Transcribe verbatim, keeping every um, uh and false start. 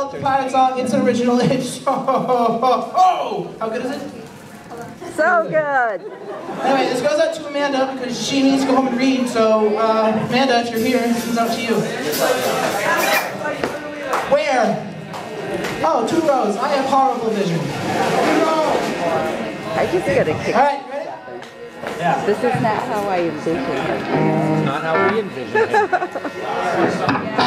love the pirate song. It's an original. It's oh, oh, how good is it? So good. Anyway, this goes out to Amanda because she needs to go home and read. So, uh, Amanda, if you're here, this is out to you. Where? Oh, two rows. I have horrible vision. I just got a kick. All right, you ready? Yeah. This is not how I envisioned it. Not how we envisioned it.